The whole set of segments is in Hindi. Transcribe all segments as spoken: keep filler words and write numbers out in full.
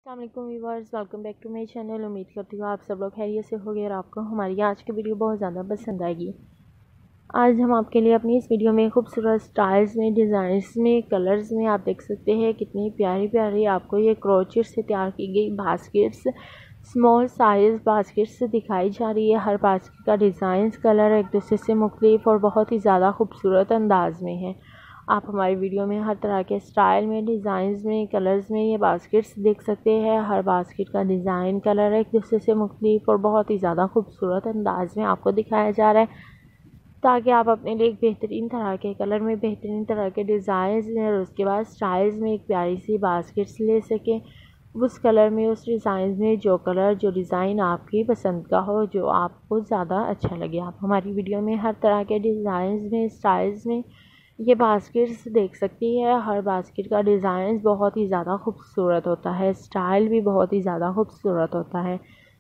अस्सलाम viewers, welcome back to my channel. उम्मीद करती हूँ आप सब लोग खैरियत से होंगे और आपको हमारी आज की वीडियो बहुत ज़्यादा पसंद आएगी। आज हम आपके लिए अपनी इस वीडियो में खूबसूरत स्टाइल्स में, डिज़ाइंस में, कलर्स में आप देख सकते हैं कितनी प्यारी प्यारी आपको ये क्रोचेट से तैयार की गई बास्केट्स, स्मॉल साइज़ बास्केट्स दिखाई जा रही है। हर बास्केट का डिज़ाइन, कलर एक दूसरे से मुख्तलिफ और बहुत ही ज़्यादा खूबसूरत अंदाज में है। आप हमारी वीडियो में हर तरह के स्टाइल में, डिज़ाइंस में, कलर्स में ये बास्केट्स देख सकते हैं। हर बास्केट का डिज़ाइन, कलर एक दूसरे से मुख्तलिफ और बहुत ही ज़्यादा खूबसूरत अंदाज में आपको दिखाया जा रहा है, ताकि आप अपने लिए एक बेहतरीन तरह के कलर में, बेहतरीन तरह के डिज़ाइंस में और उसके बाद स्टाइल्स में एक प्यारी सी बास्केट्स ले सकें। उस कलर में, उस डिज़ाइन में जो कलर, जो डिज़ाइन आपकी पसंद का हो, जो आपको ज़्यादा अच्छा लगे। आप हमारी वीडियो में हर तरह के डिज़ाइंस में, स्टाइल्स में ये बास्केट्स देख सकती है। हर बास्केट का डिज़ाइन बहुत ही ज़्यादा खूबसूरत होता है, स्टाइल भी बहुत ही ज़्यादा खूबसूरत होता है।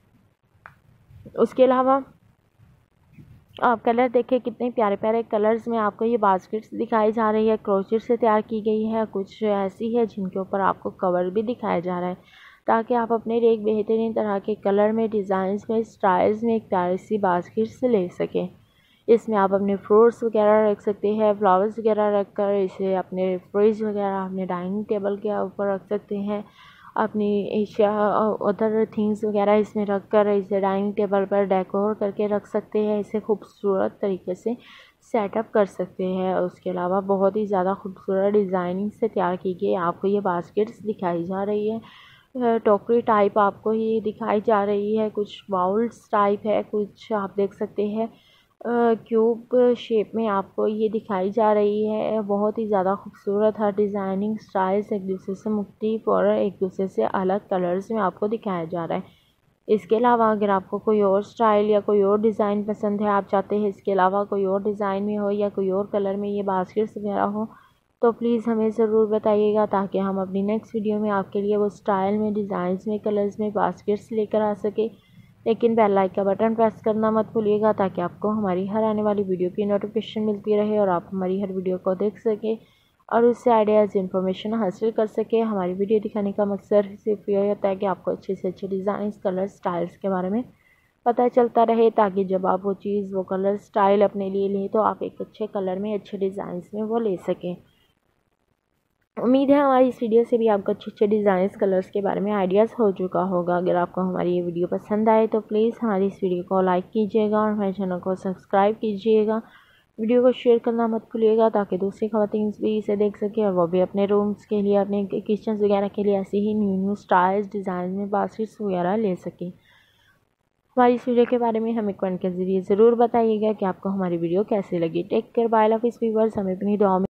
उसके अलावा आप कलर देखें, कितने प्यारे प्यारे कलर्स में आपको ये बास्केट्स दिखाई जा रही है। क्रोचेट से तैयार की गई है, कुछ ऐसी है जिनके ऊपर आपको कवर भी दिखाया जा रहा है, ताकि आप अपने लिए एक बेहतरीन तरह के कलर में, डिज़ाइंस में, स्टाइल्स में एक प्यारी सी बास्केट्स ले सकें। इसमें आप अपने फ्रूट्स वगैरह रख सकते हैं, फ्लावर्स वगैरह रख कर इसे अपने फ्रिज वगैरह, अपने डाइनिंग टेबल के ऊपर रख सकते हैं। अपनी एशिया अदर थिंग्स वगैरह इसमें रख कर इसे डाइनिंग टेबल पर डेकोर करके रख सकते हैं। इसे खूबसूरत तरीके से सेटअप कर सकते हैं। उसके अलावा बहुत ही ज़्यादा खूबसूरत डिज़ाइनिंग से तैयार की गई आपको ये बास्केट्स दिखाई जा रही है। टोकरी टाइप आपको ये दिखाई जा रही है, कुछ बाउल्स टाइप है, कुछ आप देख सकते हैं क्यूब शेप में आपको ये दिखाई जा रही है। बहुत ही ज़्यादा खूबसूरत हर डिज़ाइनिंग स्टाइल्स एक दूसरे से मुख्तलिफ और एक दूसरे से अलग कलर्स में आपको दिखाया जा रहा है। इसके अलावा अगर आपको कोई और स्टाइल या कोई और डिज़ाइन पसंद है, आप चाहते हैं इसके अलावा कोई और डिज़ाइन में हो या कोई और कलर में ये बास्केट्स वगैरह हो, तो प्लीज़ हमें ज़रूर बताइएगा, ताकि हम अपनी नेक्स्ट वीडियो में आपके लिए वो स्टाइल में, डिज़ाइंस में, कलर्स में बास्केट्स लेकर आ सके। लेकिन बेल लाइक का बटन प्रेस करना मत भूलिएगा, ताकि आपको हमारी हर आने वाली वीडियो की नोटिफिकेशन मिलती रहे और आप हमारी हर वीडियो को देख सकें और उससे आइडियाज़ इन्फॉर्मेशन हासिल कर सकें। हमारी वीडियो दिखाने का मकसद सिर्फ यही होता है कि आपको अच्छे से अच्छे डिज़ाइन, कलर, स्टाइल्स के बारे में पता चलता रहे, ताकि जब आप वो चीज़, वो कलर, स्टाइल अपने लिए लें तो आप एक अच्छे कलर में, अच्छे डिज़ाइंस में वो ले सकें। उम्मीद है हमारी इस वीडियो से भी आपको अच्छे अच्छे डिज़ाइंस, कलर्स के बारे में आइडियाज़ हो चुका होगा। अगर आपको हमारी ये वीडियो पसंद आए तो प्लीज़ हमारी इस वीडियो को लाइक कीजिएगा और हमारे चैनल को सब्सक्राइब कीजिएगा। वीडियो को शेयर करना मत भूलिएगा, ताकि दूसरी ख़वातीन भी इसे देख सकें और वो भी अपने रूम्स के लिए, अपने किचन वगैरह के लिए ऐसे ही न्यू न्यू स्टाइल्स, डिज़ाइन में बास्केट्स वगैरह ले सकें। हमारी इस वीडियो के बारे में हमें कमेंट के ज़रिए ज़रूर बताइएगा कि आपको हमारी वीडियो कैसी लगी। Take care, bye, love is viewers. हमें अपनी दुआ में